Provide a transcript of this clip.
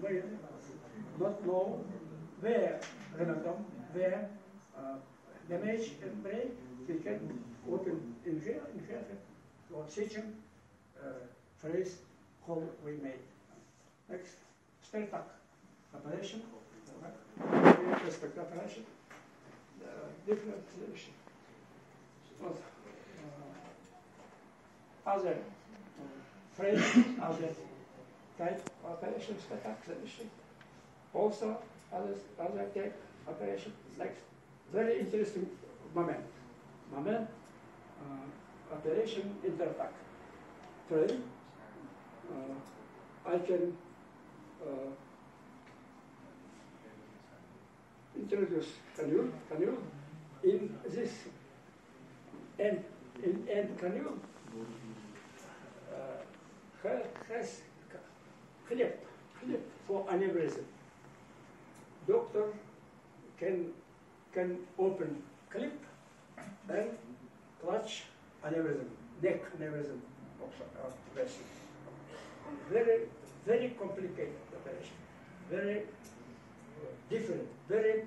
will not know where random, where damage can break, we can open in here, or section phrase hole we made. Next, Steltak operation. Respect operation. Different solution. Other phrase, other type operation, Steltak solution. Also, other type operation. Next, very interesting moment. Operation intertac. Frame. I can introduce canule in this end canule has clip for aneurysm. Doctor can open clip and clutch aneurysm, neck aneurysm operation. Very complicated operation. Very different. Very